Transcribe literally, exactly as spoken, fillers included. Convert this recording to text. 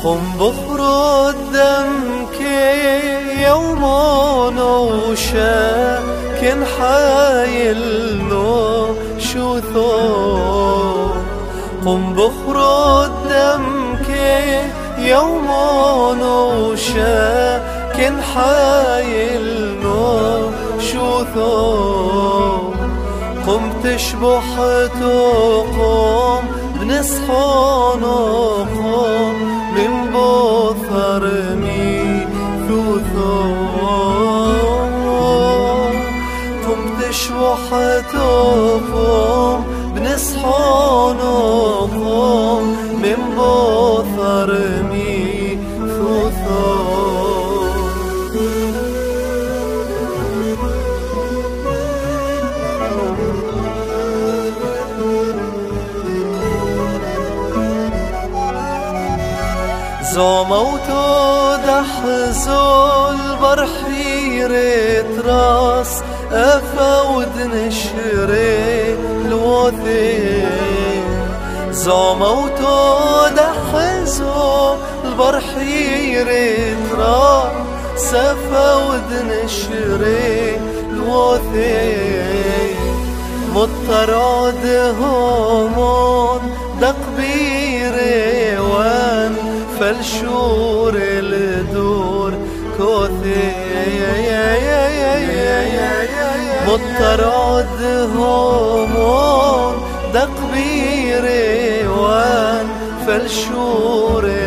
قم بخرج دمك يوم نوشا كن حايل نو شو ثو قم بخرج دمك يوم نوشا كن حايل نو شو ثو قم تشبح تقوم بنصحون وقوم من بوثر مي ثوثو قم تشبح تقوم بنصحون وقوم من بوثر مي ثوثو زوموتو دحزو البرحير تراس أفود نشري الوثي زوموتو دحزو البرحير تراس أفود نشري الوثي مضطرد همون دقبيري وان فالشور الدور كوثي مضطرد همون دقبيري وان فالشور